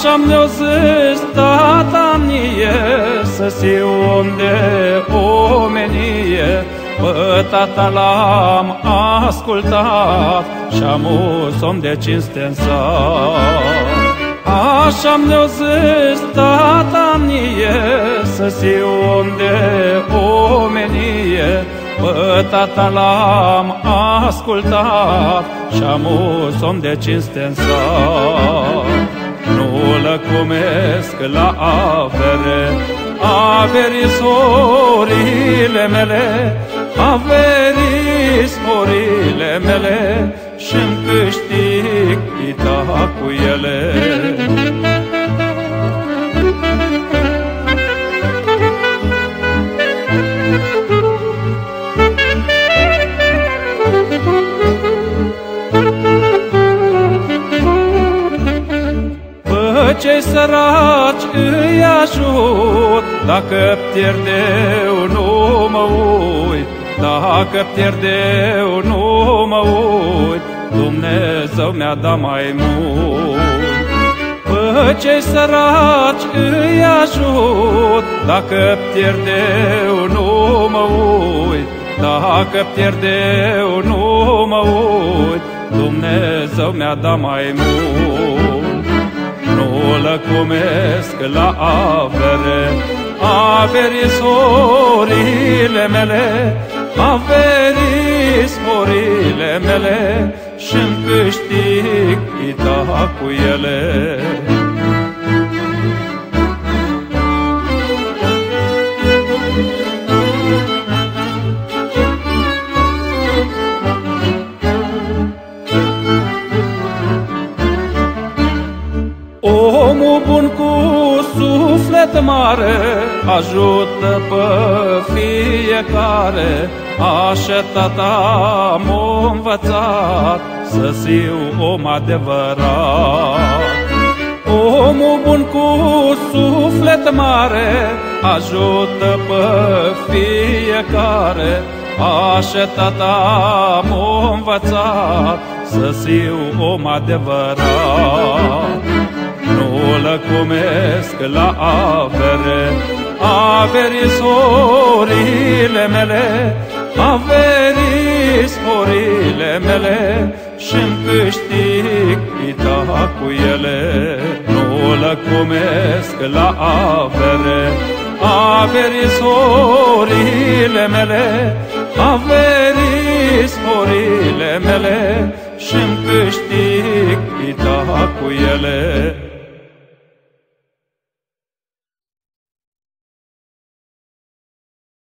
Așa-mi ne-o zis tata mie, să-siu om de omenie. Pe tata l-am ascultat și-am om de cinste-n sat. Așa-mi ne-o zis tata mie, să-siu om de omenie. Pe tata l-am ascultat și-am om de cinste-n sat. Nu lăcomesc la avere, averii sorile mele, averii sporile mele, și-mi câștig pita cu ele. Cei săraci îi ajut, dacă pierd eu nu mă uit, dacă pierd eu nu mă uit, Dumnezeu mi-a dat mai mult. Pe cei săraci îi ajut, dacă pierd eu nu mă uit, dacă pierd eu nu mă uit, Dumnezeu mi-a dat mai mult. Nu lăcomesc la avere, averii sorile mele, averii sporile mele, și-mi câștig pita cu ele. Omul bun cu suflet mare ajută pe fiecare, așa tata m-a învățat să-siu om adevărat. Omul bun cu suflet mare ajută pe fiecare, așa tata m-a învățat să-siu om adevărat. Nu lăcomesc la avere, averii sorile mele, averii sporile mele, și-mi câștig pita cu ele. Nu lăcomesc la avere, averii sorile mele, averii sporile mele, și-mi câștig pita cu ele.